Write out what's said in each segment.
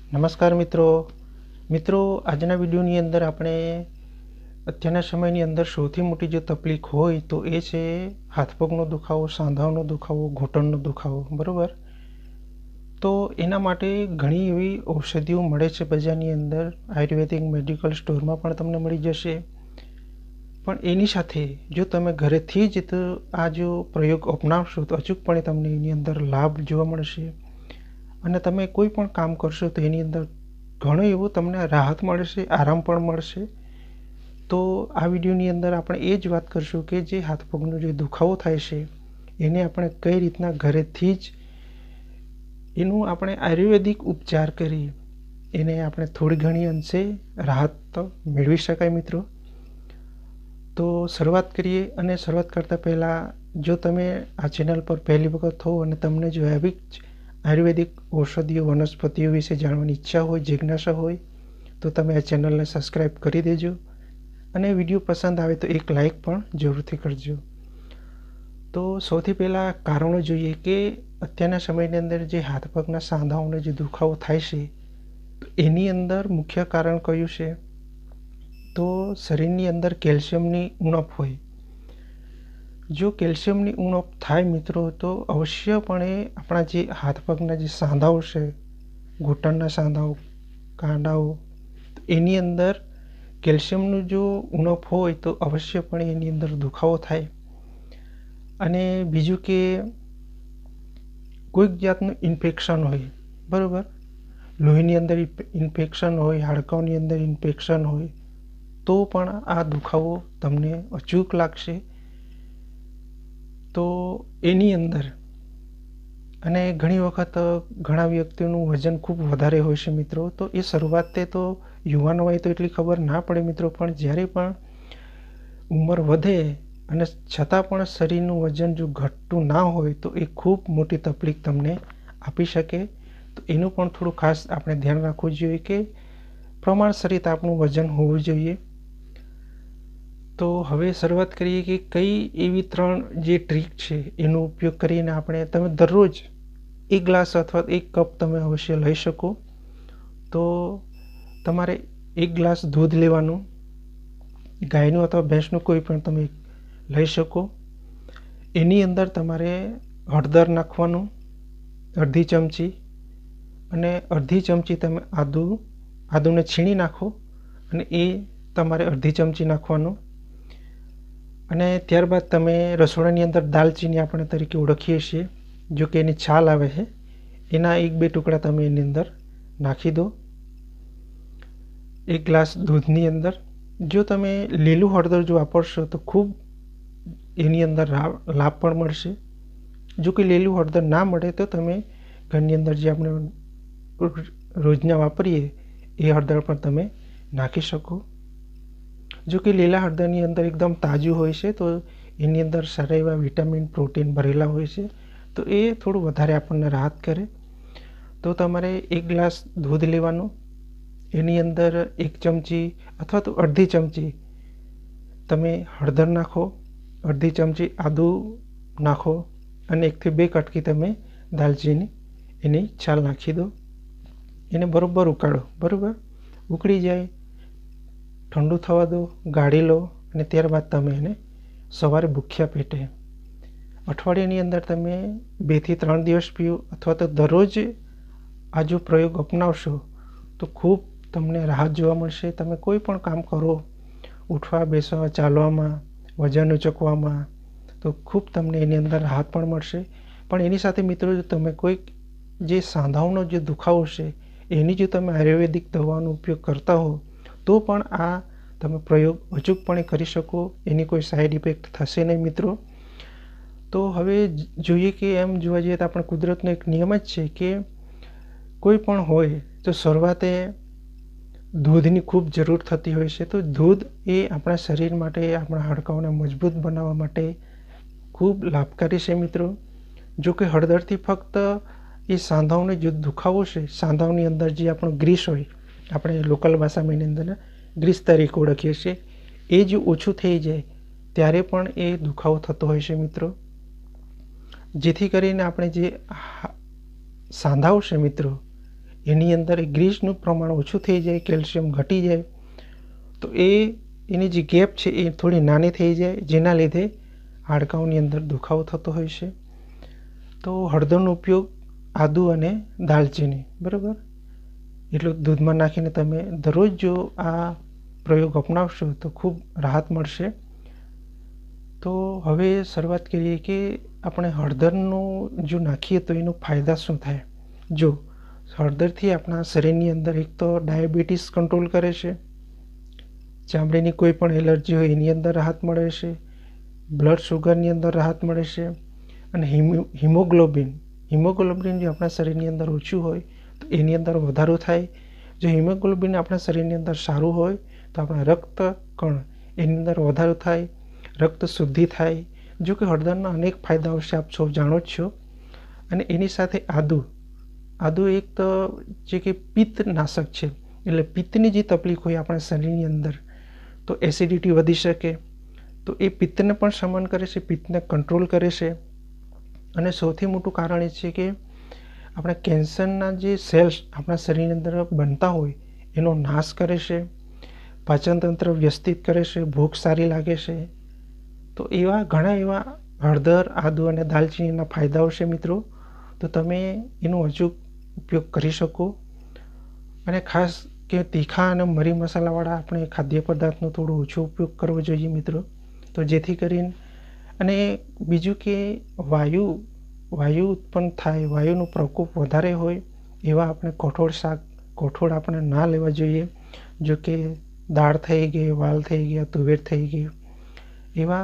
નમસ્કાર મિત્રો આજના વિડીયોની અંદર આપણે અત્યારના સમયની અંદર સૌથી મોટી જે તકલીફ હોય તો એ છે હાથ પગનો દુખાવો, સાંધાનો દુખાવો, ઘૂંટણનો દુખાવો, બરાબર। તો એના માટે ઘણી એવી ઔષધિઓ મળે છે બજારની અંદર, આયુર્વેદિક મેડિકલ સ્ટોરમાં પણ તમને મળી જશે। પણ એની સાથે જો તમે ઘરેથી જ તો આ જો પ્રયોગ અપનાવશો તો અચૂકપણે તમને એની અંદર લાભ જોવા મળશે અને તમે કોઈ પણ કામ કરશો તો એની અંદર ઘણો એવો તમને રાહત મળશે, આરામ પણ મળશે। તો આ વિડીયોની અંદર આપણે એ જ વાત કરશું કે જે હાથ પગનો જે દુખાવો થાય છે એને આપણે કઈ રીતના ઘરેથી જ એનું આપણે આયુર્વેદિક ઉપચાર કરી એને આપણે થોડી ઘણી અંશે રાહત તો મેળવી શકાય મિત્રો। તો શરૂઆત કરીએ અને શરૂઆત કરતાં પહેલાં જો તમે આ ચેનલ પર પહેલી વખત હો અને તમને જો આવી જ આયુર્વેદિક ઔષધિઓ વનસ્પતિઓ વિશે જાણવાની ઈચ્છા હોય, જિજ્ઞાસા હોય તો તમે આ ચેનલને સબસ્ક્રાઈબ કરી દેજો અને વિડીયો પસંદ આવે તો એક લાઈક પણ જરૂરથી કરજો। તો સૌથી પહેલાં કારણો જોઈએ કે અત્યારના સમયની અંદર જે હાથ પગના સાંધાઓનો જે દુખાવો થાય છે તો એની અંદર મુખ્ય કારણ કયું છે તો શરીરની અંદર કેલ્શિયમની ઉણપ હોય। જો કેલ્શિયમની ઉણપ થાય મિત્રો તો અવશ્યપણે આપણા જે હાથ પગના જે સાંધાઓ છે, ઘૂંટણના સાંધાઓ, કાંડાઓ, એની અંદર કેલ્શિયમનું જો ઉણપ હોય તો અવશ્યપણે એની અંદર દુખાવો થાય। અને બીજું કે કોઈક જાતનું ઇન્ફેક્શન હોય, બરાબર, લોહીની અંદર ઇન્ફેક્શન હોય, હાડકાંની અંદર ઇન્ફેક્શન હોય તો પણ આ દુખાવો તમને અચૂક લાગશે। તો એની અંદર અને ઘણી વખત ઘણા વ્યક્તિઓનું વજન ખૂબ વધારે હોય છે મિત્રો, તો એ શરૂઆતે તો યુવાન હોય તો એટલી ખબર ના પડે મિત્રો, પણ જ્યારે પણ ઉંમર વધે અને છતાં પણ શરીરનું વજન જો ઘટતું ના હોય તો એ ખૂબ મોટી તકલીફ તમને આપી શકે। તો એનું પણ થોડું ખાસ આપણે ધ્યાન રાખવું જોઈએ કે પ્રમાણસરિત આપણું વજન હોવું જોઈએ। તો હવે શરૂઆત કરીએ કે કઈ એવી 3 જે ટ્રીક છે એનો ઉપયોગ કરીને આપણે તમે દરરોજ 1 ગ્લાસ અથવા 1 કપ તમે અવશ્ય લઈ શકો। તો તમારે 1 ગ્લાસ દૂધ લેવાનું, ગાયનું અથવા ભેંસનું કોઈ પણ તમે લઈ શકો। એની અંદર તમારે હળદર નાખવાનું અડધી ચમચી અને અડધી ચમચી તમે આદુને છીણી નાખો અને એ તમારે અડધી ચમચી નાખવાનું। અને ત્યારબાદ તમે રસોડાની અંદર દાલચીની આપણે તરીકે ઓળખીએ છીએ, જો કે એની છાલ આવે છે, એના 1-2 ટુકડા તમે એની અંદર નાખી દો 1 ગ્લાસ દૂધની અંદર। જો તમે લીલું હળદર જો વાપરશો તો ખૂબ એની અંદર લાભ પણ મળશે। જો કે લીલું હળદર ના મળે તો તમે ઘરની અંદર જે આપણે રોજના વાપરીએ એ હળદર પણ તમે નાખી શકો। જો કે લીલા હળદરની અંદર એકદમ તાજું હોય છે તો એની અંદર સારા એવા વિટામિન, પ્રોટીન ભરેલા હોય છે, તો એ થોડું વધારે આપણને રાહત કરે। તો તમારે 1 ગ્લાસ દૂધ લેવાનું, એની અંદર 1 ચમચી અથવા તો અડધી ચમચી તમે હળદર નાખો, અડધી ચમચી આદુ નાખો અને 1 થી 2 કટકી તમે દાલચીની એની છાલ નાખી દો। એને બરાબર ઉકાળો, બરાબર, ઉકળી જાય, ઠંડુ થવા દો, ગાળી લો અને ત્યારબાદ તમે એને સવારે ભૂખ્યા પેટે અઠવાડિયાની અંદર તમે 2 થી 3 દિવસ પીઓ અથવા તો દરરોજ આ જો પ્રયોગ અપનાવશો તો ખૂબ તમને રાહત જોવા મળશે। તમે કોઈ પણ કામ કરો, ઉઠવા બેસવા, ચાલવામાં, વજન ઉચકવામાં, તો ખૂબ તમને એની અંદર રાહત પણ મળશે। પણ એની સાથે મિત્રો જો તમે કોઈક જે સાંધાઓનો જે દુખાવો છે એની જો તમે આયુર્વેદિક દવાનો ઉપયોગ કરતા હો તો પણ આ તમે પ્રયોગ અચૂકપણે કરી શકો, એની કોઈ સાઈડ ઇફેક્ટ થશે નહીં મિત્રો। તો હવે જોઈએ કે એમ જોવા જઈએ તો આપણે કુદરતનો એક નિયમ જ છે કે કોઈ પણ હોય તો શરૂઆતે દૂધની ખૂબ જરૂર થતી હોય છે। તો દૂધ એ આપણા શરીર માટે, આપણા હાડકાંઓને મજબૂત બનાવવા માટે ખૂબ લાભકારી છે મિત્રો। જો કે હળદરથી ફક્ત એ સાંધાઓનો જે દુખાવો છે, સાંધાઓની અંદર જે આપણો ગ્રીસ હોય, આપણે લોકલ ભાષામાં એની અંદર ગ્રીસ તરીકે ઓળખીએ છીએ, એ જો ઓછું થઈ જાય ત્યારે પણ એ દુખાવો થતો હોય છે મિત્રો। જેથી કરીને આપણે જે સાંધાઓ છે મિત્રો એની અંદર ગ્રીસનું પ્રમાણ ઓછું થઈ જાય, કેલ્શિયમ ઘટી જાય, તો એની જે ગેપ છે એ થોડી નાની થઈ જાય, જેના લીધે હાડકાંઓની અંદર દુખાવો થતો હોય છે. તો હળદરનો ઉપયોગ આદુ અને દાલચીની, બરાબર, એટલું દૂધમાં નાખીને તમે દરરોજ જો આ પ્રયોગ અપનાવશો તો ખૂબ રાહત મળશે. તો હવે શરૂઆત કરીએ કે આપણે હળદરનું જો નાખીએ તો એનો ફાયદા શું થાય. જો હળદરથી આપણા શરીરની અંદર એક તો ડાયાબિટીસ કંટ્રોલ કરે છે, ચામડીની કોઈ પણ એલર્જી હોય એની અંદર રાહત મળે છે, બ્લડ શુગરની અંદર રાહત મળે છે, અને હિમોગ્લોબિન જો આપણા શરીરની અંદર ઓછું હોય તો એની અંદર વધારો થાય. જો હિમોગ્લોબિન આપણા શરીરની અંદર સારું હોય તો આપણા રક્ત કણ એની અંદર વધારો થાય, રક્ત શુદ્ધિ થાય. જો કે હળદરના અનેક ફાયદાઓ છે, આપ સૌ જાણો જ છો. અને એની સાથે આદુ એક તો જે કે પિત્ત નાશક છે, એટલે પિત્તની જે તકલીફ હોય આપણા શરીરની અંદર, તો એસિડિટી વધી શકે, તો એ પિત્તને પણ શમન કરે છે, પિત્તને કંટ્રોલ કરે છે. અને સૌથી મોટું કારણ એ છે કે આપણા કેન્સરના જે સેલ્સ આપણા શરીરની અંદર બનતા હોય એનો નાશ કરે છે, પાચનતંત્ર વ્યવસ્થિત કરે છે, ભૂખ સારી લાગે છે. તો ઘણા એવા હળદર, આદુ અને દાલચીનીના ફાયદાઓ છે મિત્રો. તો તમે એનો અચૂક ઉપયોગ કરી શકો. અને ખાસ કે તીખા અને મરી મસાલાવાળા આપણે ખાદ્ય પદાર્થનો થોડો ઓછો ઉપયોગ કરવો જોઈએ મિત્રો. તો જેથી કરીને, અને બીજું કે વાયુ ઉત્પન્ન થાય, વાયુનો પ્રકોપ વધારે હોય એવા આપણે કઠોળ આપણે ના લેવા જોઈએ. જો કે દાળ થઈ ગઈ, વાલ થઈ ગયા, તુવેર થઈ ગઈ, એવા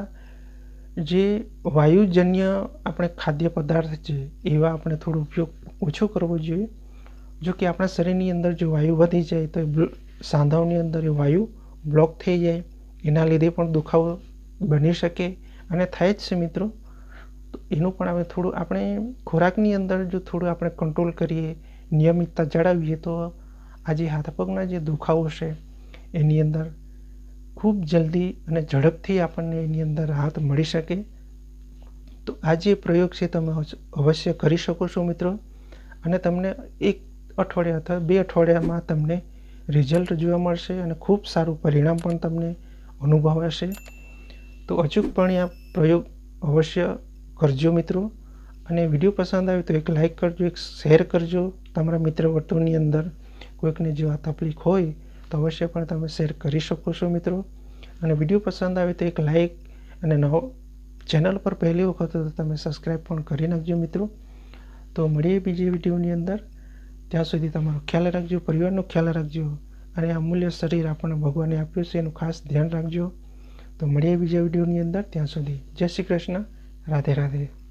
જે વાયુજન્ય આપણે ખાદ્ય પદાર્થ છે એવા આપણે થોડો ઉપયોગ ઓછો કરવો જોઈએ. જો કે આપણા શરીરની અંદર જો વાયુ વધી જાય તો સાંધાઓની અંદર એ વાયુ બ્લોક થઈ જાય, એના લીધે પણ દુખાવો બની શકે અને થાય જ છે મિત્રો. તો એનું પણ આપણે થોડું આપણે ખોરાકની અંદર જો થોડું આપણે કંટ્રોલ કરીએ, નિયમિતતા જાળવીએ, તો આ જે હાથ પગના જે દુખાવો છે એની અંદર ખૂબ જલ્દી અને ઝડપથી આપણને એની અંદર રાહત મળી શકે. તો આ જે પ્રયોગ છે તમે અવશ્ય કરી શકો છો મિત્રો. અને તમને 1 અઠવાડિયા અથવા 2 અઠવાડિયામાં તમને રિઝલ્ટ જોવા મળશે અને ખૂબ સારું પરિણામ પણ તમને અનુભવાશે. તો અચૂકપણે આ પ્રયોગ અવશ્ય કરજો મિત્રો. અને વિડીયો પસંદ આવે તો એક લાઇક કરજો, એક શેર કરજો તમારા મિત્ર વર્તુળની અંદર. કોઈકને જો આ તકલીફ હોય તો અવશ્ય પણ તમે શેર કરી શકો છો મિત્રો. અને વિડીયો પસંદ આવે તો એક લાઇક, અને ચેનલ પર પહેલી વખત તો તમે સબસ્ક્રાઈબ પણ કરી નાખજો મિત્રો. તો મળીએ બીજી વિડીયોની અંદર. ત્યાં સુધી તમારો ખ્યાલ રાખજો, પરિવારનો ખ્યાલ રાખજો, અને અમૂલ્ય શરીર આપણને ભગવાને આપ્યું છે એનું ખાસ ધ્યાન રાખજો. તો મળીએ બીજા વિડીયોની અંદર. ત્યાં સુધી જય શ્રી કૃષ્ણ, રાધે રાધે.